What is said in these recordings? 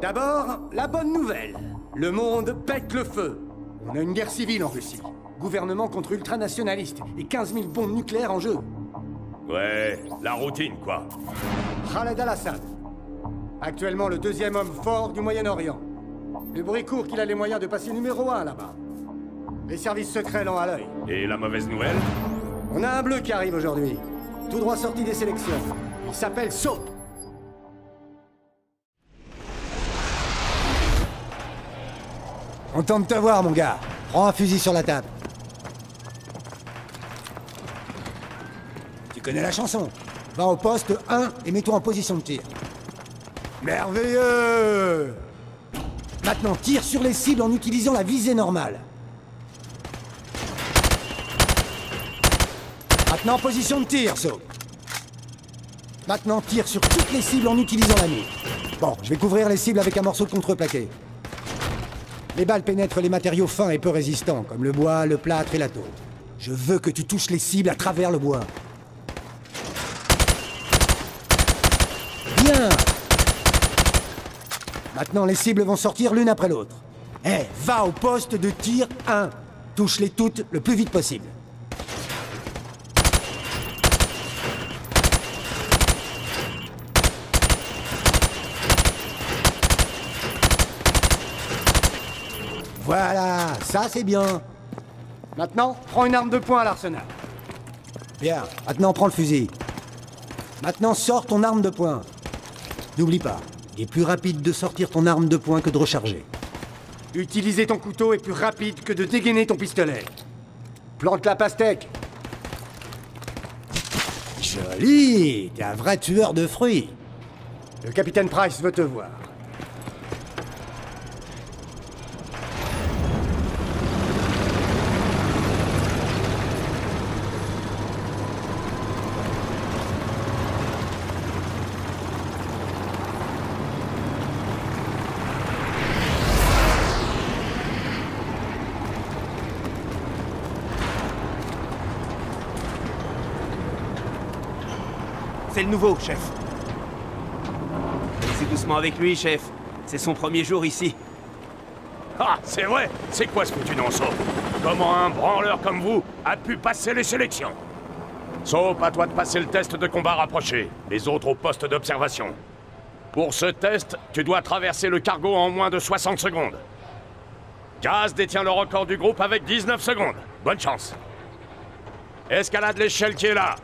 D'abord, la bonne nouvelle. Le monde pète le feu. On a une guerre civile en Russie. Gouvernement contre ultranationalistes et 15 000 bombes nucléaires en jeu. Ouais, la routine, quoi. Khaled al-Assad. Actuellement le deuxième homme fort du Moyen-Orient. Le bruit court qu'il a les moyens de passer numéro 1 là-bas. Les services secrets l'ont à l'œil. Et la mauvaise nouvelle? On a un bleu qui arrive aujourd'hui. Tout droit sorti des sélections. Il s'appelle Soap. Content de te voir, mon gars. Prends un fusil sur la table. Tu connais la chanson. Va au poste 1 et mets-toi en position de tir. Merveilleux! Maintenant, tire sur les cibles en utilisant la visée normale. Maintenant, position de tir, Soap. Maintenant, tire sur toutes les cibles en utilisant la nuque. Bon, je vais couvrir les cibles avec un morceau de contreplaqué. Les balles pénètrent les matériaux fins et peu résistants, comme le bois, le plâtre et la tôle. Je veux que tu touches les cibles à travers le bois. Bien! Maintenant, les cibles vont sortir l'une après l'autre. Eh, va au poste de tir 1. Touche-les toutes le plus vite possible. Voilà, ça c'est bien. Maintenant, prends une arme de poing à l'arsenal. Bien, maintenant prends le fusil. Maintenant, sors ton arme de poing. N'oublie pas, il est plus rapide de sortir ton arme de poing que de recharger. Utiliser ton couteau est plus rapide que de dégainer ton pistolet. Plante la pastèque. Joli, t'es un vrai tueur de fruits. Le capitaine Price veut te voir. C'est le nouveau, chef. Laissez doucement avec lui, chef. C'est son premier jour ici. Ah, c'est vrai? C'est quoi ce foutu non-Soap? Comment un branleur comme vous a pu passer les sélections? Soap, à toi de passer le test de combat rapproché. Les autres au poste d'observation. Pour ce test, tu dois traverser le cargo en moins de 60 secondes. Gaz détient le record du groupe avec 19 secondes. Bonne chance. Escalade l'échelle qui est là.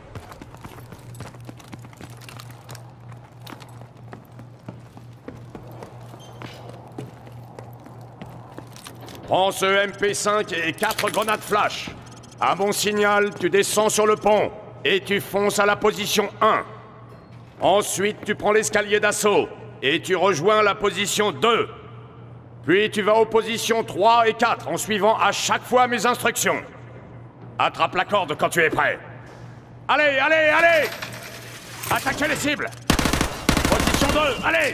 Prends ce MP5 et 4 grenades flash. À mon signal, tu descends sur le pont et tu fonces à la position 1. Ensuite, tu prends l'escalier d'assaut et tu rejoins la position 2. Puis tu vas aux positions 3 et 4 en suivant à chaque fois mes instructions. Attrape la corde quand tu es prêt. Allez, allez, allez! Attaquez les cibles! Position 2, allez!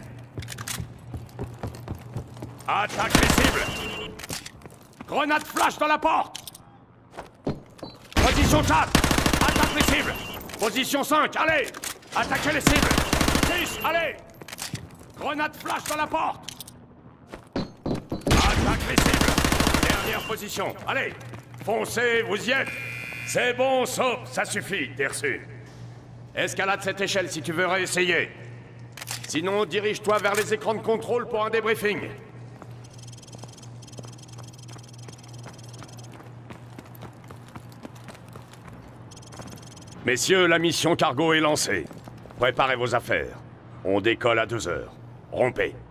Attaque les cibles! Grenade flash dans la porte! Position 4! Attaque les cibles! Position 5, allez! Attaquez les cibles! 6, allez! Grenade flash dans la porte! Attaque les cibles! Dernière position, allez! Foncez, vous y êtes! C'est bon, Soap, ça suffit, t'es reçu. Escalade cette échelle si tu veux réessayer. Sinon, dirige-toi vers les écrans de contrôle pour un débriefing. Messieurs, la mission cargo est lancée. Préparez vos affaires. On décolle à 2 heures. Rompez.